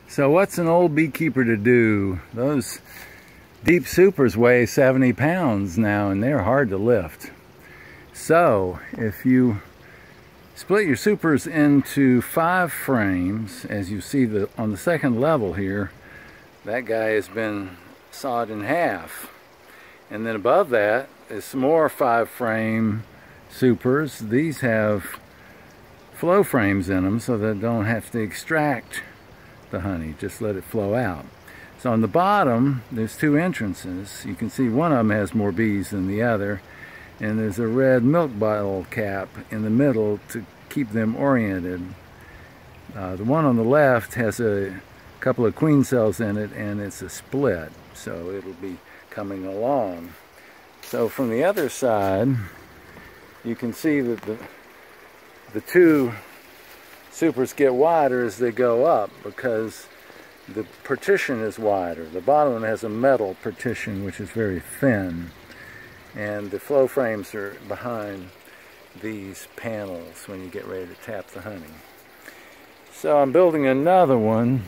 So what's an old beekeeper to do? Those deep supers weigh 70 pounds now, and they're hard to lift. So if you split your supers into 5 frames, as you see on the second level here, that guy has been sawed in half. And then above that is some more 5-frame supers. These have flow frames in them so that don't have to extract the honey, just let it flow out. So on the bottom there's 2 entrances. You can see one of them has more bees than the other, and there's a red milk bottle cap in the middle to keep them oriented. The one on the left has a couple of queen cells in it, and it's a split, so it'll be coming along. So from the other side you can see that the 2 supers get wider as they go up because the partition is wider. The bottom one has a metal partition which is very thin, and the flow frames are behind these panels when you get ready to tap the honey. So I'm building another one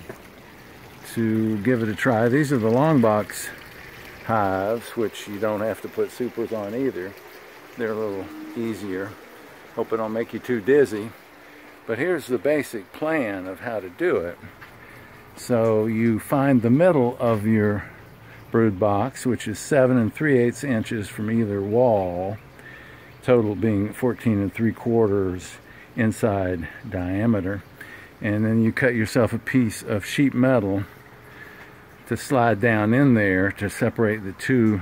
to give it a try. These are the long box hives, which you don't have to put supers on either. They're a little easier. Hope it don't make you too dizzy. But here's the basic plan of how to do it. So you find the middle of your brood box, which is 7 3/8 inches from either wall, total being 14 3/4 inside diameter. And then you cut yourself a piece of sheet metal to slide down in there to separate the 2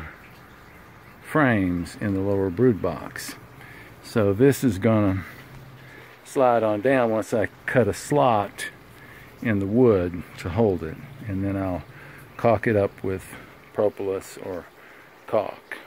frames in the lower brood box. So this is gonna slide on down once I cut a slot in the wood to hold it, and then I'll caulk it up with propolis or caulk.